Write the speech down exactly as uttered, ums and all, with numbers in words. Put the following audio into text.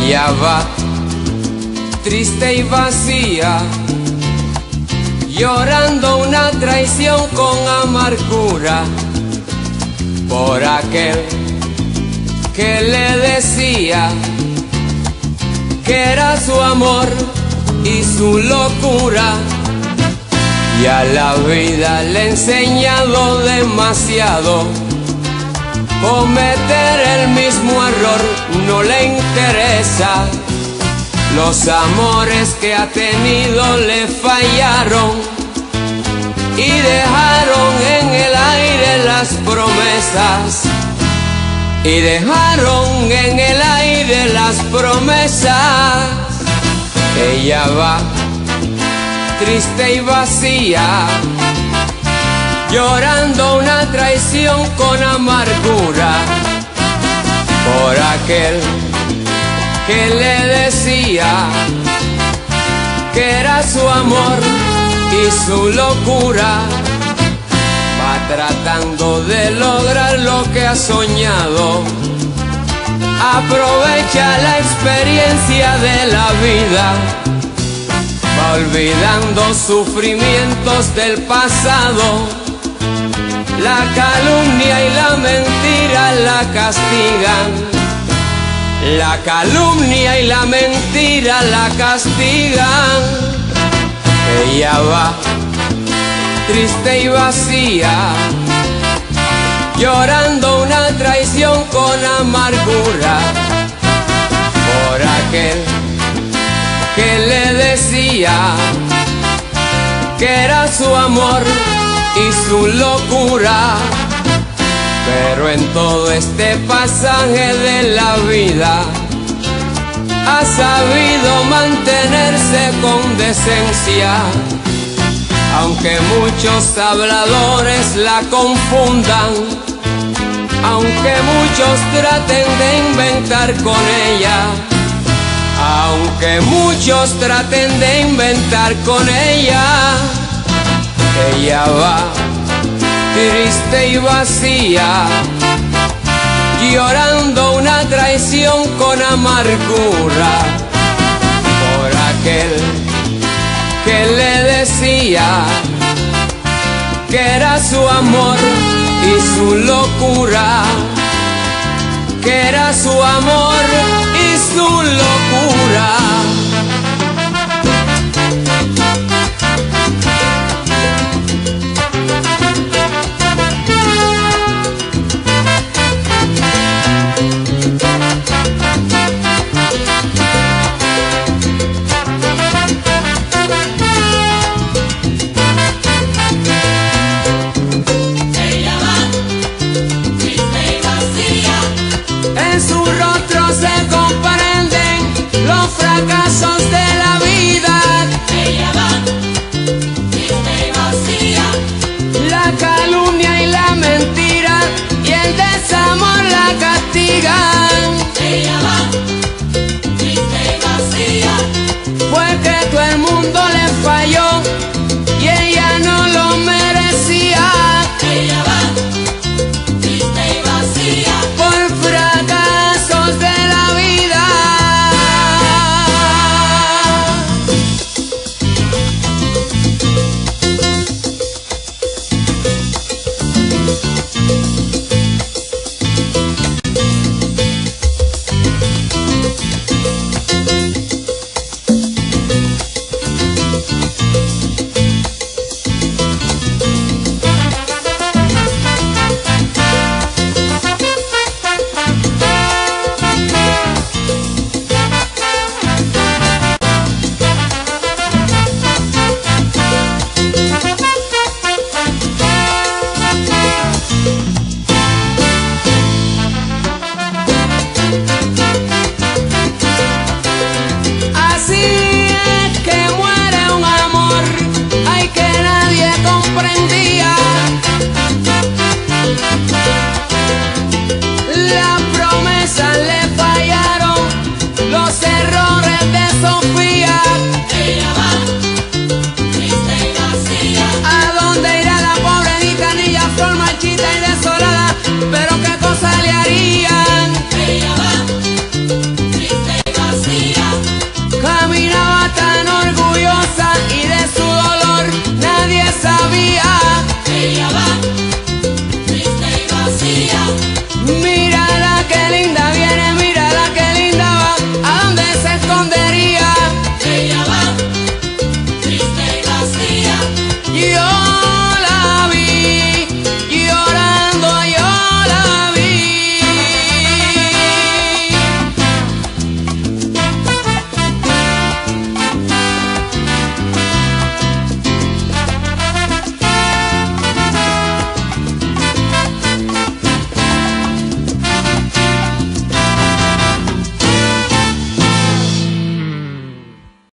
Ella va triste y vacía, llorando una traición con amargura por aquel que le decía que era su amor y su locura. Y a la vida le he enseñado demasiado, cometer el mismo error no le interesa. Los amores que ha tenido le fallaron y dejaron en el aire las promesas. Y dejaron en el aire las promesas. Ella va triste y vacía, llorando una traición con amargura por aquel que le decía que era su amor y su locura. Va tratando de lograr lo que ha soñado, aprovecha la experiencia de la vida, va olvidando sufrimientos del pasado. La calumnia y la mentira la castigan, la calumnia y la mentira la castigan. Ella va triste y vacía, llorando una traición con amargura por aquel que le decía que era su amor y su locura. Pero en todo este pasaje de la vida ha sabido mantenerse con decencia, aunque muchos habladores la confundan, aunque muchos traten de inventar con ella, aunque muchos traten de inventar con ella. Ella va triste y vacía, llorando una traición con amargura por aquel que le decía que era su amor y su locura, que era su amor y su locura. En su rostro se comprenden los fracasos Mi